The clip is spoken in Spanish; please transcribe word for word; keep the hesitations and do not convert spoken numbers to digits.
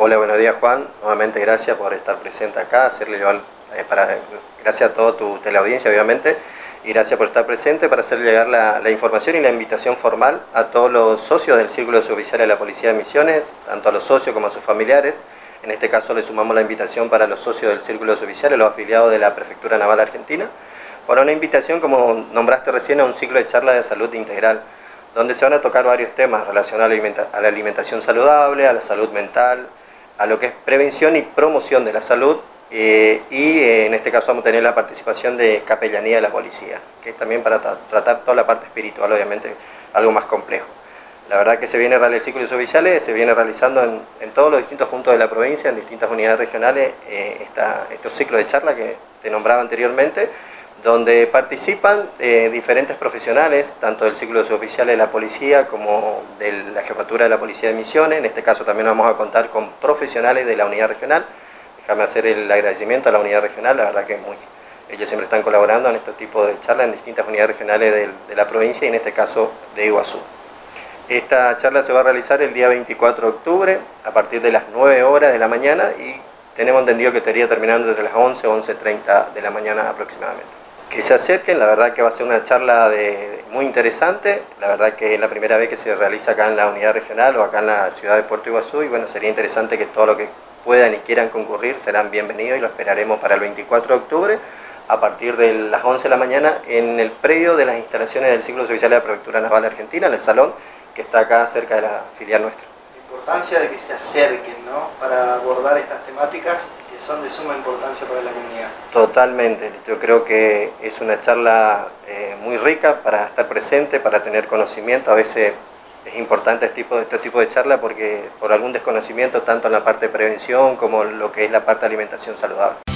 Hola, buenos días Juan, nuevamente gracias por estar presente acá, hacerle llevar, eh, para, gracias a toda tu teleaudiencia obviamente, y gracias por estar presente para hacer llegar la, la información y la invitación formal a todos los socios del Círculo Suboficial de la Policía de Misiones, tanto a los socios como a sus familiares. En este caso le sumamos la invitación para los socios del Círculo Suboficial, los afiliados de la Prefectura Naval Argentina, para una invitación, como nombraste recién, a un ciclo de charla de salud integral, donde se van a tocar varios temas relacionados a la alimentación saludable, a la salud mental, a lo que es prevención y promoción de la salud, eh, y eh, en este caso vamos a tener la participación de capellanía de la policía, que es también para tra tratar toda la parte espiritual, obviamente algo más complejo. La verdad que se viene el ciclo suboficial se viene realizando en, en todos los distintos puntos de la provincia, en distintas unidades regionales, eh, esta, estos ciclos de charla que te nombraba anteriormente, donde participan eh, diferentes profesionales, tanto del ciclo suboficial de la policía como de la jefatura de la Policía de Misiones. En este caso también vamos a contar con profesionales de la unidad regional. Déjame hacer el agradecimiento a la unidad regional, la verdad que muy, ellos siempre están colaborando en este tipo de charlas en distintas unidades regionales de, de la provincia y en este caso de Iguazú. Esta charla se va a realizar el día veinticuatro de octubre a partir de las nueve horas de la mañana y tenemos entendido que estaría terminando entre las once o once treinta de la mañana aproximadamente. Que se acerquen, la verdad que va a ser una charla de, muy interesante, la verdad que es la primera vez que se realiza acá en la unidad regional o acá en la ciudad de Puerto Iguazú y bueno, sería interesante que todo lo que puedan y quieran concurrir serán bienvenidos y lo esperaremos para el veinticuatro de octubre a partir de las once de la mañana en el predio de las instalaciones del Círculo Suboficial de la Prefectura Naval Argentina, en el salón que está acá cerca de la filial nuestra. La importancia de que se acerquen, ¿no?, para abordar estas temáticas que son de suma importancia para la comunidad. Totalmente, yo creo que es una charla eh, muy rica para estar presente, para tener conocimiento. A veces es importante este tipo, este tipo de charla porque por algún desconocimiento tanto en la parte de prevención como en lo que es la parte de alimentación saludable.